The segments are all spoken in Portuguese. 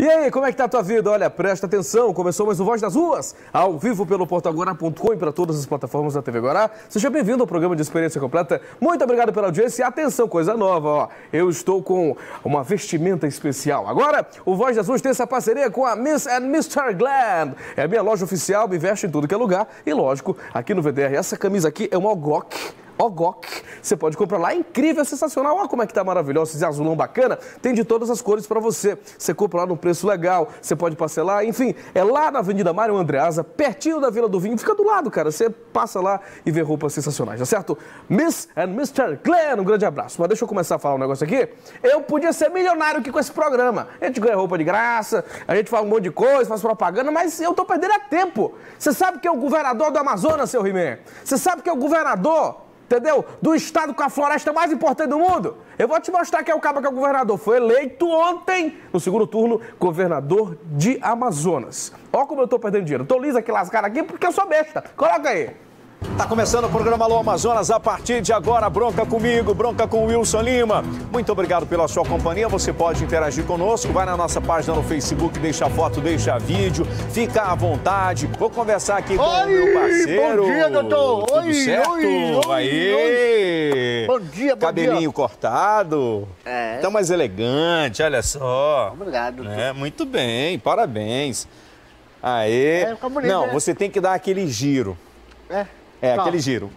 E aí, como é que tá a tua vida? Olha, presta atenção, começou mais o Voz das Ruas, ao vivo pelo portalguará.com e para todas as plataformas da TV Guará. Seja bem-vindo ao programa de experiência completa. Muito obrigado pela audiência e atenção, coisa nova, ó. Eu estou com uma vestimenta especial. Agora, o Voz das Ruas tem essa parceria com a Miss and Mr. Glam. É a minha loja oficial, me veste em tudo que é lugar. E lógico, aqui no VDR, essa camisa aqui é uma Ogok. Você pode comprar lá, é incrível, é sensacional. Olha como é que tá maravilhoso, esse azulão bacana. Tem de todas as cores para você. Você compra lá num preço legal, você pode parcelar, enfim. É lá na Avenida Mário Andreasa, pertinho da Vila do Vinho. Fica do lado, cara. Você passa lá e vê roupas sensacionais, tá certo? Miss and Mr. Glenn, um grande abraço. Mas deixa eu começar a falar um negócio aqui. Eu podia ser milionário aqui com esse programa. A gente ganha roupa de graça, a gente fala um monte de coisa, faz propaganda, mas eu tô perdendo tempo. Você sabe que é o governador do Amazonas, seu He-Man? Você sabe que é o governador, entendeu? Do estado com a floresta mais importante do mundo. Eu vou te mostrar que é o cara que é o governador. Foi eleito ontem, no segundo turno, governador de Amazonas. Olha como eu tô perdendo dinheiro. Tô liso aqui, lascado aqui, porque eu sou besta. Coloca aí. Tá começando o programa Alô Amazonas. A partir de agora, bronca comigo, bronca com o Wilson Lima. Muito obrigado pela sua companhia. Você pode interagir conosco. Vai na nossa página no Facebook, deixa foto, deixa vídeo. Fica à vontade. Vou conversar aqui com o meu parceiro. Bom dia, doutor. Tudo certo? Aê! Bom dia, bom Cabelinho dia. cortado. É. Tá mais elegante, olha só. Obrigado, doutor. É, muito bem, parabéns. Aê. fica bonito, Não, né? você tem que dar aquele giro. É, Calma. aquele giro.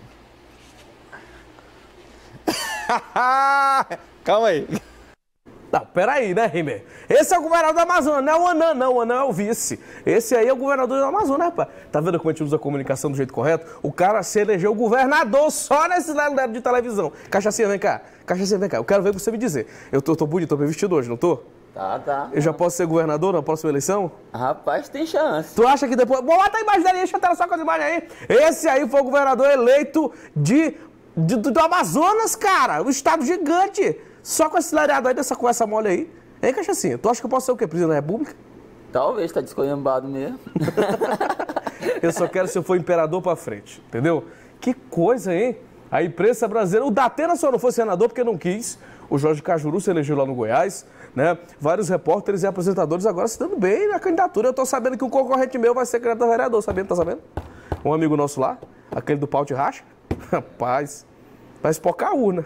Calma aí. Não, peraí, né, He-Man? Esse é o governador do Amazonas, não é o Anã, não. O Anã é o vice. Esse aí é o governador do Amazonas, rapaz. Tá vendo como a gente usa a comunicação do jeito correto? O cara se elegeu governador só nesse lado de televisão. Cachacinha, vem cá. Cachacinha, vem cá. Eu quero ver você me dizer. Eu tô bonito, tô bem vestido hoje, não tô? Tá. Eu já posso ser governador na próxima eleição? Rapaz, tem chance. Tu acha que depois... Bota a imagem dele aí, deixa eu ter só com as imagens aí. Esse aí foi o governador eleito do Amazonas, cara. Um estado gigante. Só com esse lareado aí, dessa conversa mole aí. Hein, Cachacinha? Tu acha que eu posso ser o quê? Presidente da República? Talvez, tá descolhambado mesmo. Eu só quero se eu for imperador pra frente, entendeu? Que coisa, hein? A imprensa brasileira... O Datena só não foi senador porque não quis. O Jorge Cajuru se elegeu lá no Goiás, né? Vários repórteres e apresentadores agora se dando bem na candidatura. Eu tô sabendo que um concorrente meu vai ser candidato a vereador, sabendo? Tá sabendo? Um amigo nosso lá, aquele do pau de racha. Rapaz, vai espocar a urna.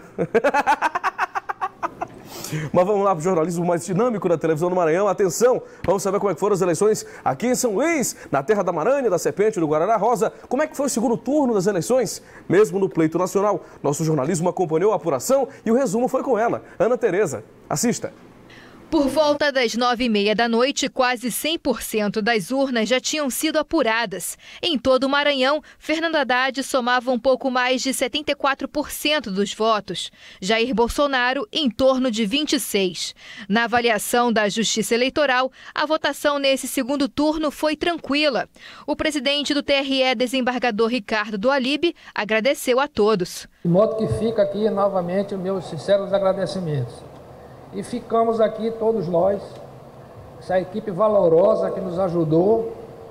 Mas vamos lá para o jornalismo mais dinâmico da televisão do Maranhão. Atenção, vamos saber como é que foram as eleições aqui em São Luís, na terra da Maranha, da Serpente, do Guarará Rosa. Como é que foi o segundo turno das eleições? Mesmo no pleito nacional, nosso jornalismo acompanhou a apuração e o resumo foi com ela, Ana Tereza. Assista. Por volta das 9h30 da noite, quase 100% das urnas já tinham sido apuradas. Em todo o Maranhão, Fernando Haddad somava um pouco mais de 74% dos votos. Jair Bolsonaro, em torno de 26%. Na avaliação da Justiça Eleitoral, a votação nesse segundo turno foi tranquila. O presidente do TRE, desembargador Ricardo Dualib, agradeceu a todos. De modo que fica aqui novamente os meus sinceros agradecimentos. E ficamos aqui todos nós, essa equipe valorosa que nos ajudou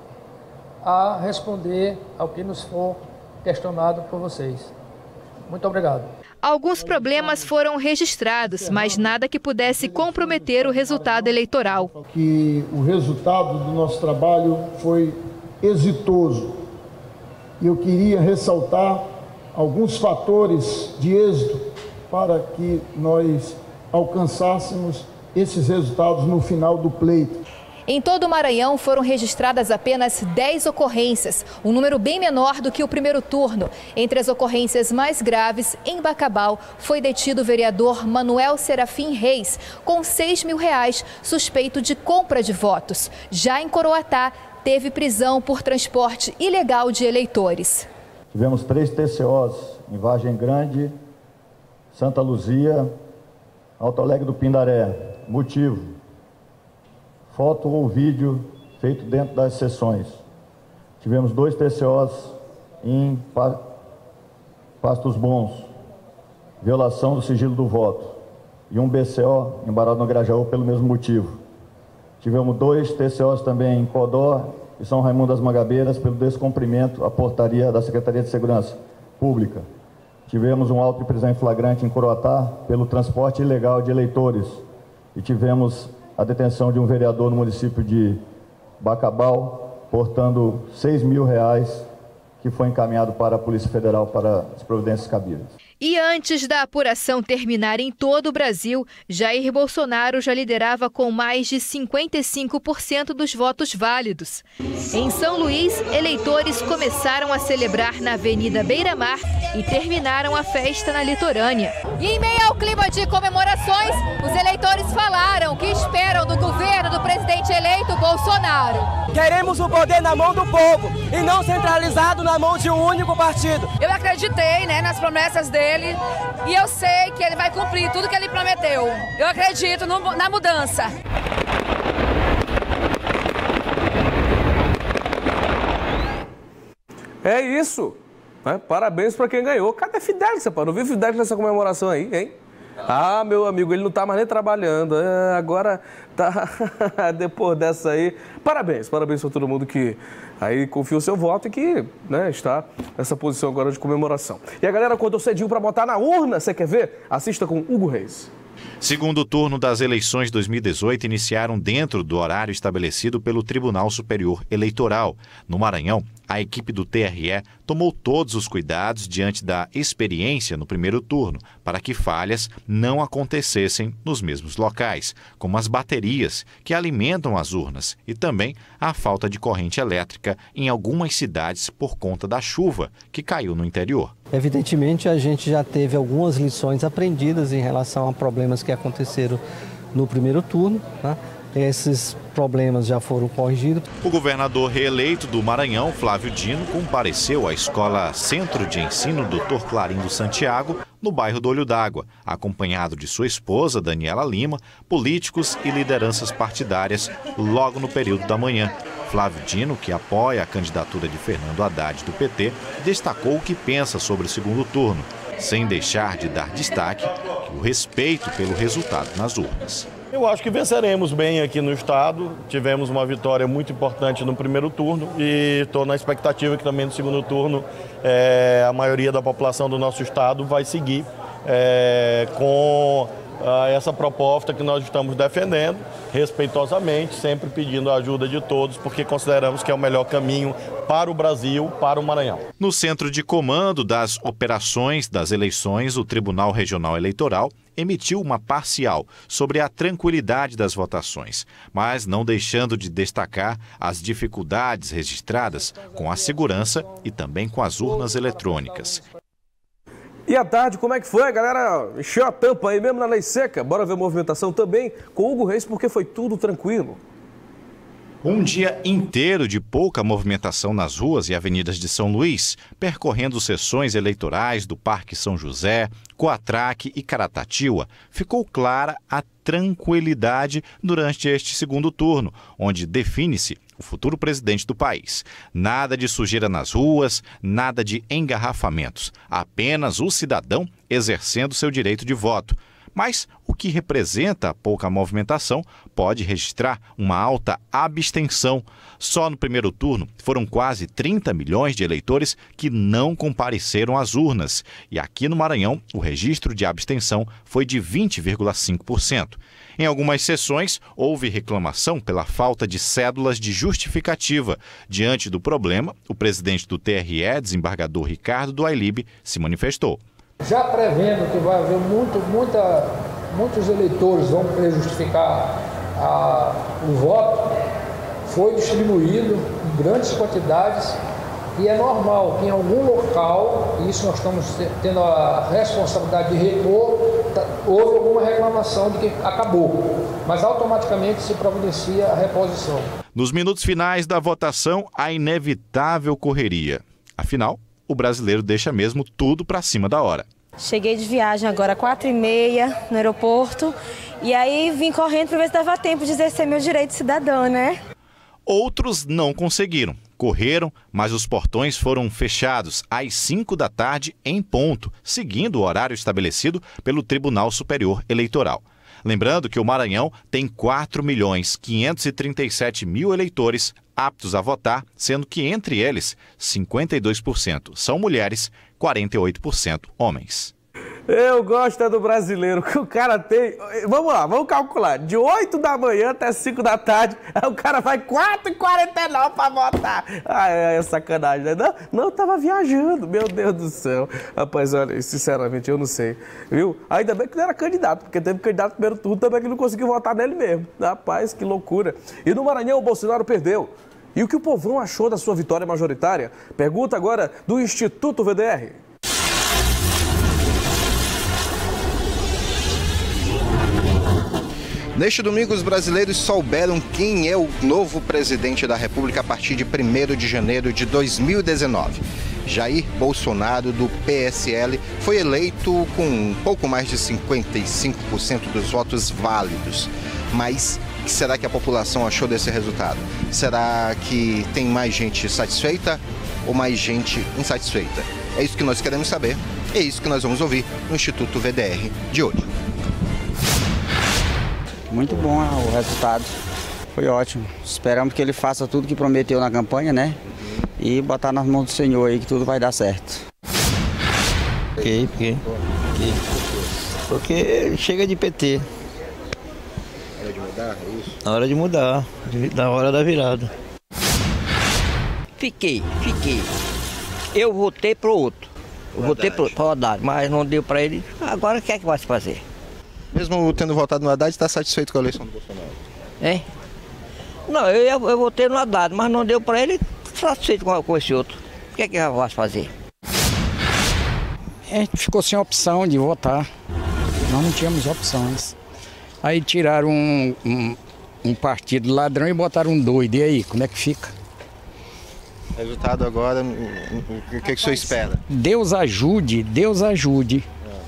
a responder ao que nos for questionado por vocês. Muito obrigado. Alguns problemas foram registrados, mas nada que pudesse comprometer o resultado eleitoral. Que o resultado do nosso trabalho foi exitoso. E eu queria ressaltar alguns fatores de êxito para que nós alcançássemos esses resultados no final do pleito. Em todo o Maranhão foram registradas apenas 10 ocorrências, um número bem menor do que o primeiro turno. Entre as ocorrências mais graves, em Bacabal, foi detido o vereador Manuel Serafim Reis, com R$6 mil, suspeito de compra de votos. Já em Coroatá, teve prisão por transporte ilegal de eleitores. Tivemos 3 TCOs em Vargem Grande, Santa Luzia, Alto Alegre do Pindaré. Motivo: foto ou vídeo feito dentro das sessões. Tivemos 2 TCOs em Pastos Bons, violação do sigilo do voto, e um BCO em Barão do Grajaú pelo mesmo motivo. Tivemos 2 TCOs também em Codó e São Raimundo das Mangabeiras pelo descumprimento à portaria da Secretaria de Segurança Pública. Tivemos um auto de prisão em flagrante em Coroatá pelo transporte ilegal de eleitores. E tivemos a detenção de um vereador no município de Bacabal, portando R$6 mil, que foi encaminhado para a Polícia Federal para as providências cabíveis. E antes da apuração terminar em todo o Brasil, Jair Bolsonaro já liderava com mais de 55% dos votos válidos. Em São Luís, eleitores começaram a celebrar na Avenida Beira-Mar e terminaram a festa na litorânea. E em meio ao clima de comemorações, os eleitores falaram que esperam do governo do presidente eleito Bolsonaro. Queremos o poder na mão do povo e não centralizado na mão de um único partido. Eu acreditei, nas promessas dele e eu sei que ele vai cumprir tudo que ele prometeu. Eu acredito na mudança. É isso. Parabéns para quem ganhou. Cadê Fidelix, rapaz? Não viu Fidelix nessa comemoração aí, hein? Ah, meu amigo, ele não tá mais nem trabalhando. Agora tá depois dessa aí. Parabéns para todo mundo que aí confia o seu voto e que está nessa posição agora de comemoração. E a galera acordou cedinho para botar na urna. Você quer ver? Assista com Hugo Reis. Segundo turno das eleições 2018 iniciaram dentro do horário estabelecido pelo Tribunal Superior Eleitoral. No Maranhão, a equipe do TRE tomou todos os cuidados diante da experiência no primeiro turno, para que falhas não acontecessem nos mesmos locais, como as baterias que alimentam as urnas e também a falta de corrente elétrica em algumas cidades por conta da chuva que caiu no interior. Evidentemente, a gente já teve algumas lições aprendidas em relação a problemas que aconteceram no primeiro turno, Esses problemas já foram corrigidos. O governador reeleito do Maranhão, Flávio Dino, compareceu à Escola Centro de Ensino Dr. Clarindo Santiago, no bairro do Olho d'Água, acompanhado de sua esposa, Daniela Lima, políticos e lideranças partidárias, logo no período da manhã. Flávio Dino, que apoia a candidatura de Fernando Haddad do PT, destacou o que pensa sobre o segundo turno, sem deixar de dar destaque o respeito pelo resultado nas urnas. Eu acho que venceremos bem aqui no estado, tivemos uma vitória muito importante no primeiro turno e estou na expectativa que também no segundo turno a maioria da população do nosso estado vai seguir com essa proposta que nós estamos defendendo, respeitosamente, sempre pedindo a ajuda de todos, porque consideramos que é o melhor caminho para o Brasil, para o Maranhão. No centro de comando das operações das eleições, o Tribunal Regional Eleitoral emitiu uma parcial sobre a tranquilidade das votações, mas não deixando de destacar as dificuldades registradas com a segurança e também com as urnas eletrônicas. E à tarde, como é que foi? A galera encheu a tampa aí mesmo na lei seca. Bora ver a movimentação também com Hugo Reis, porque foi tudo tranquilo. Um dia inteiro de pouca movimentação nas ruas e avenidas de São Luís, percorrendo sessões eleitorais do Parque São José, Coatraque e Caratatiba, ficou clara a tranquilidade durante este segundo turno, onde define-se o futuro presidente do país. Nada de sujeira nas ruas, nada de engarrafamentos, apenas o cidadão exercendo seu direito de voto. Mas o que representa a pouca movimentação pode registrar uma alta abstenção. Só no primeiro turno foram quase 30 milhões de eleitores que não compareceram às urnas. E aqui no Maranhão, o registro de abstenção foi de 20,5%. Em algumas sessões, houve reclamação pela falta de cédulas de justificativa. Diante do problema, o presidente do TRE, desembargador Ricardo do Ailib, se manifestou. Já prevendo que vai haver muitos eleitores vão querer justificar o voto, foi distribuído em grandes quantidades e é normal que em algum local, e isso nós estamos tendo a responsabilidade de repor, houve alguma reclamação de que acabou, mas automaticamente se providencia a reposição. Nos minutos finais da votação, a inevitável correria. Afinal, o brasileiro deixa mesmo tudo para cima da hora. Cheguei de viagem agora 4h30 no aeroporto e aí vim correndo para ver se dava tempo de exercer meu direito de cidadão, né? Outros não conseguiram. Correram, mas os portões foram fechados às 5 da tarde em ponto, seguindo o horário estabelecido pelo Tribunal Superior Eleitoral. Lembrando que o Maranhão tem 4.537.000 eleitores aptos a votar, sendo que entre eles 52% são mulheres, 48% homens. Eu gosto do brasileiro, que o cara tem... Vamos lá, vamos calcular. De 8 da manhã até 5 da tarde, aí o cara vai 4h49 pra votar. Ah, é sacanagem, né? Não, eu tava viajando, meu Deus do céu. Rapaz, olha, sinceramente, eu não sei, viu? Ainda bem que não era candidato, porque teve candidato no primeiro turno também que não conseguiu votar nele mesmo. Rapaz, que loucura. E no Maranhão, o Bolsonaro perdeu. E o que o povão achou da sua vitória majoritária? Pergunta agora do Instituto VDR. Neste domingo, os brasileiros souberam quem é o novo presidente da República a partir de 1º de janeiro de 2019. Jair Bolsonaro, do PSL, foi eleito com um pouco mais de 55% dos votos válidos. Mas o que será que a população achou desse resultado? Será que tem mais gente satisfeita ou mais gente insatisfeita? É isso que nós queremos saber, é isso que nós vamos ouvir no Instituto VDR de hoje. Muito bom o resultado, foi ótimo. Esperamos que ele faça tudo que prometeu na campanha, né? E botar nas mãos do Senhor aí que tudo vai dar certo. Porque chega de PT. Hora de mudar, é isso? Na hora de mudar, na hora da virada. Fiquei. Eu votei pro outro. Eu votei pro Haddad, mas não deu pra ele. Agora o que é que vai se fazer? Mesmo tendo votado no Haddad, está satisfeito com a eleição do Bolsonaro? É? Não, eu votei no Haddad, mas não deu para ele, satisfeito com esse outro. O que é que eu posso fazer? A gente ficou sem opção de votar. Nós não tínhamos opções. Aí tiraram um partido ladrão e botaram um doido. E aí, como é que fica? Resultado agora, o que o senhor espera? Deus ajude. Deus ajude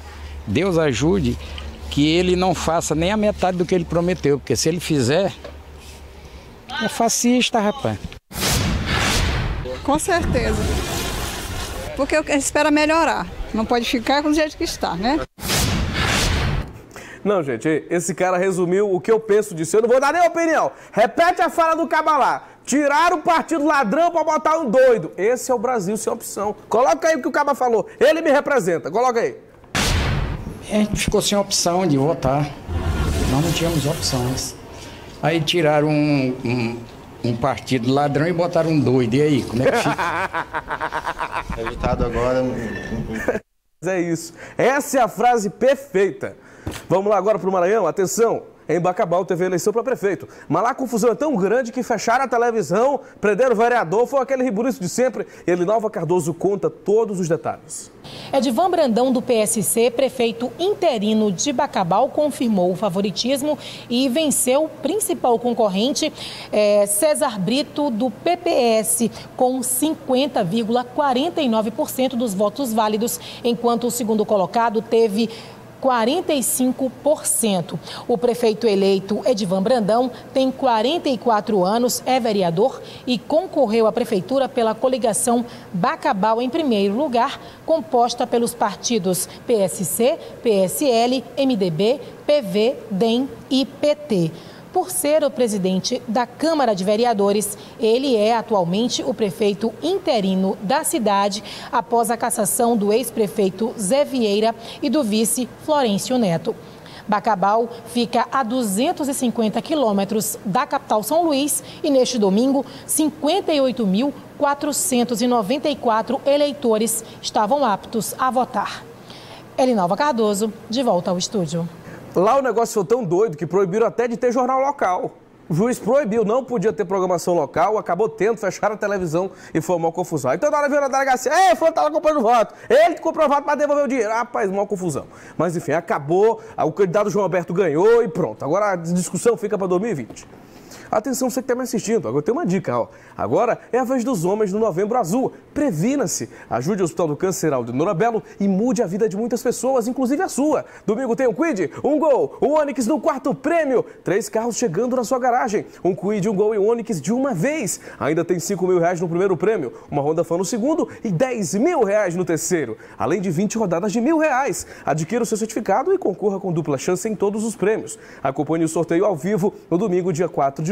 que ele não faça nem a metade do que ele prometeu, porque se ele fizer, é fascista, rapaz. Com certeza. Porque a gente espera melhorar, não pode ficar do jeito que está, né? Não, gente, esse cara resumiu o que eu penso disso. Eu não vou dar nem opinião. Repete a fala do Cabalá. Tiraram o partido ladrão para botar um doido. Esse é o Brasil sem opção. Coloca aí o que o Caba falou. Ele me representa. Coloca aí. A gente ficou sem opção de votar. Nós não tínhamos opções. Aí tiraram um partido ladrão e botaram um doido. E aí, como é que fica? Resultado agora... É isso. Essa é a frase perfeita. Vamos lá agora para o Maranhão. Atenção. Em Bacabal teve eleição para prefeito. Mas lá a confusão é tão grande que fecharam a televisão, prenderam o vereador, foi aquele rebuliço de sempre. Elinalva Cardoso conta todos os detalhes. Edivan Brandão, do PSC, prefeito interino de Bacabal, confirmou o favoritismo e venceu o principal concorrente, César Brito, do PPS, com 50,49% dos votos válidos, enquanto o segundo colocado teve 45%. O prefeito eleito Edivan Brandão tem 44 anos, é vereador e concorreu à prefeitura pela coligação Bacabal em primeiro lugar, composta pelos partidos PSC, PSL, MDB, PV, DEM e PT. Por ser o presidente da Câmara de Vereadores, ele é atualmente o prefeito interino da cidade, após a cassação do ex-prefeito Zé Vieira e do vice Florencio Neto. Bacabal fica a 250 quilômetros da capital São Luís e, neste domingo, 58.494 eleitores estavam aptos a votar. Elinalva Cardoso, de volta ao estúdio. Lá o negócio foi tão doido que proibiram até de ter jornal local. O juiz proibiu, não podia ter programação local, acabou tendo, fecharam a televisão e foi uma confusão. Então na hora veio na delegacia, fulano estava comprando voto, ele comprou voto para devolver o dinheiro. Rapaz, uma confusão. Mas enfim, acabou, o candidato João Alberto ganhou e pronto. Agora a discussão fica para 2020. Atenção, você que está me assistindo, agora tem uma dica, ó. Agora é a vez dos homens no Novembro Azul. Previna-se, ajude o Hospital do Câncer de Nora Belo e mude a vida de muitas pessoas, inclusive a sua. Domingo tem um Kwid, um Gol, um Onix no quarto prêmio, 3 carros chegando na sua garagem, um Kwid, um Gol e um Onix de uma vez. Ainda tem R$5.000 no primeiro prêmio, uma Honda Fan no segundo e R$10.000 no terceiro, além de 20 rodadas de R$1.000. Adquira o seu certificado e concorra com dupla chance em todos os prêmios. Acompanhe o sorteio ao vivo no domingo, dia 4 de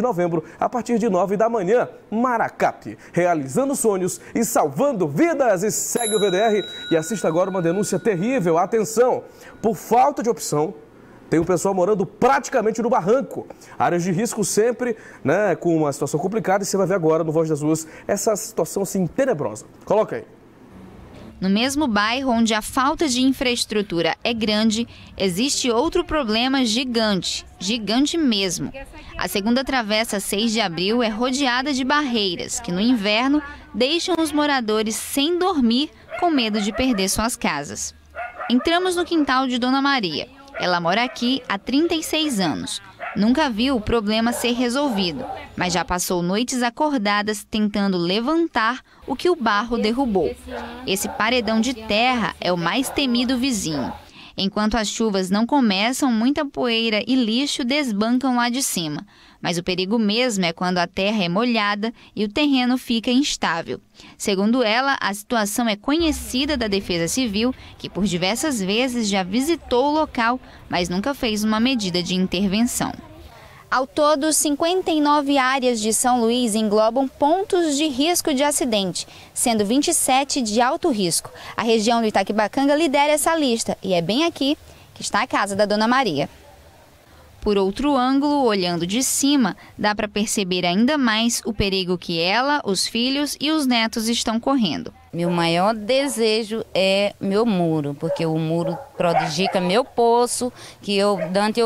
novembro, a partir de 9 da manhã. Maracap, realizando sonhos e salvando vidas. E segue o VDR e assista agora uma denúncia terrível. Atenção, por falta de opção, tem o pessoal morando praticamente no barranco. Áreas de risco sempre, né, com uma situação complicada. E você vai ver agora no Voz das Ruas essa situação assim tenebrosa. Coloca aí. No mesmo bairro onde a falta de infraestrutura é grande, existe outro problema gigante, gigante mesmo. A segunda travessa 6 de abril é rodeada de barreiras que no inverno deixam os moradores sem dormir com medo de perder suas casas. Entramos no quintal de Dona Maria. Ela mora aqui há 36 anos. Nunca viu o problema ser resolvido, mas já passou noites acordadas tentando levantar o que o barro derrubou. Esse paredão de terra é o mais temido vizinho. Enquanto as chuvas não começam, muita poeira e lixo desbancam lá de cima. Mas o perigo mesmo é quando a terra é molhada e o terreno fica instável. Segundo ela, a situação é conhecida da Defesa Civil, que por diversas vezes já visitou o local, mas nunca fez uma medida de intervenção. Ao todo, 59 áreas de São Luís englobam pontos de risco de acidente, sendo 27 de alto risco. A região do Itaquibacanga lidera essa lista e é bem aqui que está a casa da Dona Maria. Por outro ângulo, olhando de cima, dá para perceber ainda mais o perigo que ela, os filhos e os netos estão correndo. Meu maior desejo é meu muro, porque o muro prodigica meu poço, que eu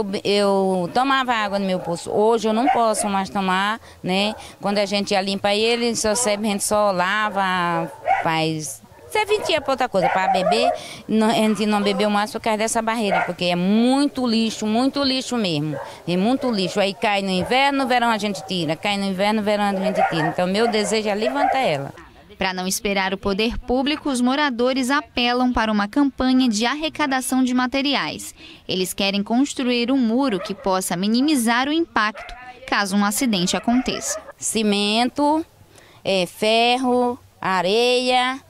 tomava água no meu poço. Hoje eu não posso mais tomar, né? Quando a gente já limpa ele, a gente só lava, faz... serventia para outra coisa, para beber, a gente não bebeu mais por causa dessa barreira, porque é muito lixo mesmo. É muito lixo. Aí cai no inverno, no verão a gente tira. Cai no inverno, no verão a gente tira. Então, meu desejo é levantar ela. Para não esperar o poder público, os moradores apelam para uma campanha de arrecadação de materiais. Eles querem construir um muro que possa minimizar o impacto caso um acidente aconteça. Cimento, ferro, areia,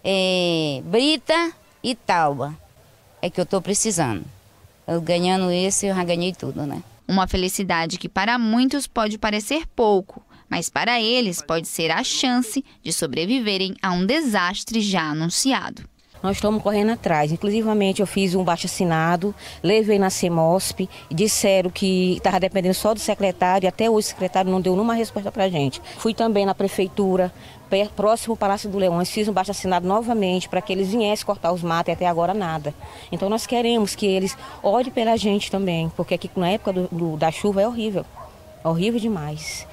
brita e tauba. É que eu estou precisando. Eu ganhando esse, eu já ganhei tudo, né? Uma felicidade que para muitos pode parecer pouco, mas para eles pode ser a chance de sobreviverem a um desastre já anunciado. Nós estamos correndo atrás. Inclusivamente, eu fiz um baixo-assinado, levei na CEMOSP, disseram que estava dependendo só do secretário, e até hoje o secretário não deu nenhuma resposta para a gente. Fui também na prefeitura, próximo ao Palácio do Leões, fiz um baixo-assinado novamente para que eles viessem cortar os matos e até agora nada. Então nós queremos que eles olhem pela gente também, porque aqui na época da chuva é horrível demais.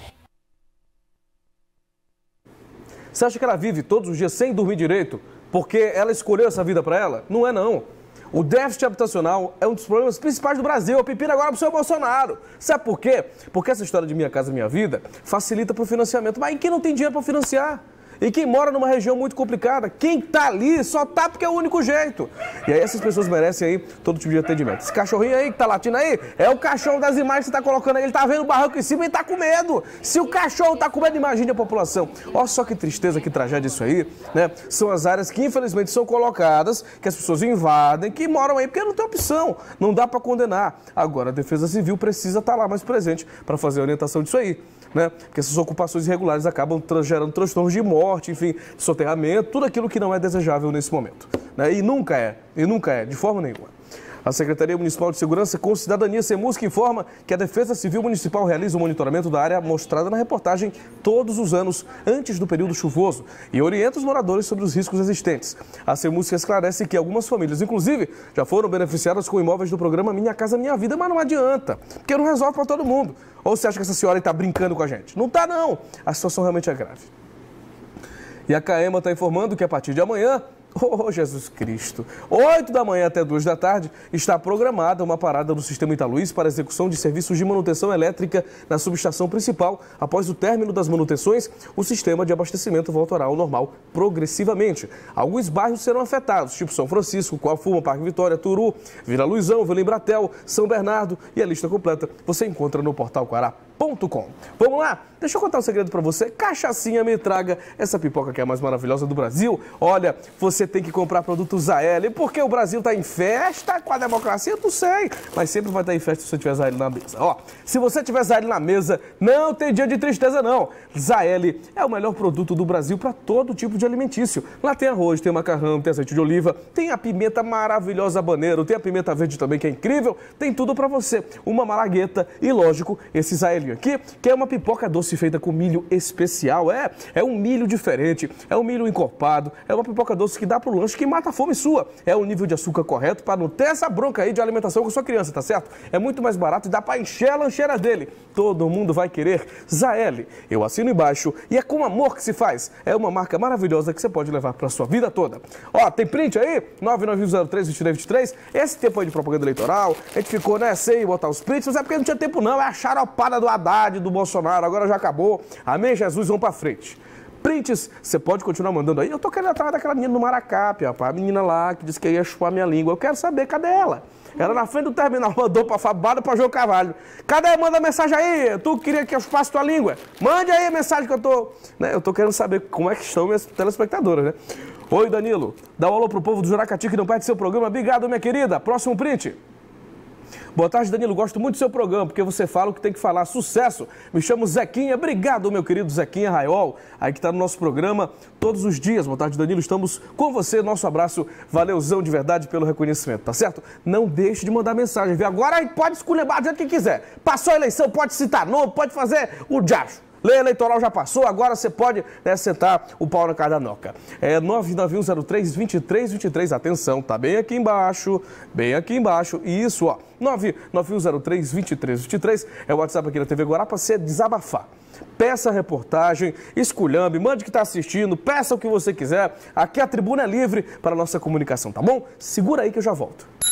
Você acha que ela vive todos os dias sem dormir direito porque ela escolheu essa vida para ela? Não é não. O déficit habitacional é um dos problemas principais do Brasil. A pepina agora pro seu Bolsonaro. Sabe por quê? Porque essa história de Minha Casa Minha Vida facilita para o financiamento. Mas quem não tem dinheiro para financiar? E quem mora numa região muito complicada, quem tá ali só tá porque é o único jeito. E aí essas pessoas merecem aí todo tipo de atendimento. Esse cachorrinho aí que tá latindo aí, é o cachorro das imagens que você tá colocando aí. Ele tá vendo o barranco em cima e tá com medo. Se o cachorro tá com medo, imagine a população. Olha só que tristeza, que tragédia isso aí, né? São as áreas que infelizmente são colocadas, que as pessoas invadem, que moram aí porque não tem opção. Não dá para condenar. Agora a Defesa Civil precisa estar lá mais presente para fazer a orientação disso aí, né? Porque essas ocupações irregulares acabam gerando transtornos de morte, enfim, de soterramento, tudo aquilo que não é desejável nesse momento, né? E nunca é, de forma nenhuma. A Secretaria Municipal de Segurança com Cidadania, SEMUSC, informa que a Defesa Civil Municipal realiza o monitoramento da área mostrada na reportagem todos os anos antes do período chuvoso e orienta os moradores sobre os riscos existentes. A SEMUSC esclarece que algumas famílias, inclusive, já foram beneficiadas com imóveis do programa Minha Casa Minha Vida, mas não adianta, porque não resolve para todo mundo. Ou você acha que essa senhora está brincando com a gente? Não está, não. A situação realmente é grave. E a CAEMA está informando que a partir de amanhã, oh, Jesus Cristo, 8 da manhã até 2 da tarde, está programada uma parada no Sistema Italuís para execução de serviços de manutenção elétrica na subestação principal. Após o término das manutenções, o sistema de abastecimento voltará ao normal progressivamente. Alguns bairros serão afetados, tipo São Francisco, Coafuma, Parque Vitória, Turu, Vila Luizão, Vila Embratel, São Bernardo, e a lista completa você encontra no portal Quará. Vamos lá? Deixa eu contar um segredo pra você. Cachaçinha me traga essa pipoca que é a mais maravilhosa do Brasil. Olha, você tem que comprar produtos Zael, porque o Brasil tá em festa com a democracia, eu não sei. Mas sempre vai estar em festa se você tiver Zael na mesa. Ó, se você tiver Zael na mesa, não tem dia de tristeza não. Zael é o melhor produto do Brasil para todo tipo de alimentício. Lá tem arroz, tem macarrão, tem azeite de oliva, tem a pimenta maravilhosa habanero, tem a pimenta verde também que é incrível, tem tudo para você. Uma malagueta e, lógico, esse Zaelinho aqui, que é uma pipoca doce feita com milho especial. É um milho diferente, é um milho encorpado, é uma pipoca doce que dá pro lanche, que mata a fome sua. É o nível de açúcar correto para não ter essa bronca aí de alimentação com sua criança, tá certo? É muito mais barato e dá para encher a lancheira dele. Todo mundo vai querer Zael. Eu assino embaixo e é com amor que se faz. É uma marca maravilhosa que você pode levar para sua vida toda. Ó, tem print aí? 99103-2323. Esse tempo aí de propaganda eleitoral, a gente ficou, né, sem botar os prints, mas é porque não tinha tempo não. É a xaropada do Haddad, do Bolsonaro, agora já acabou. Amém, Jesus, vamos pra frente. Prints, você pode continuar mandando aí. Eu tô querendo atrás daquela menina do Maracá, a menina lá que disse que ia chupar minha língua. Eu quero saber, cadê ela? Ela na frente do terminal mandou pra Fabada pra João Carvalho. Cadê? Manda mensagem aí. Tu queria que eu chupasse tua língua? Mande aí a mensagem que eu tô... Né, eu tô querendo saber como é que estão minhas telespectadoras, né? Oi, Danilo. Dá um alô pro povo do Juracati que não perde seu programa. Obrigado, minha querida. Próximo print. Boa tarde, Danilo. Gosto muito do seu programa, porque você fala o que tem que falar. Sucesso! Me chamo Zequinha. Obrigado, meu querido Zequinha Raiol, aí que está no nosso programa todos os dias. Boa tarde, Danilo. Estamos com você. Nosso abraço. Valeuzão de verdade pelo reconhecimento, tá certo? Não deixe de mandar mensagem, viu? Agora pode esculhambar do jeito que quiser. Passou a eleição, pode citar nome, pode fazer o diacho. Lei eleitoral já passou, agora você pode, né, sentar o pau na cara da noca. É 99103-2323. Atenção, tá bem aqui embaixo. Bem aqui embaixo. Isso, ó. 99103-2323 é o WhatsApp aqui da TV Guará para você desabafar. Peça reportagem, esculhambe, mande que está assistindo, peça o que você quiser. Aqui a tribuna é livre para a nossa comunicação, tá bom? Segura aí que eu já volto.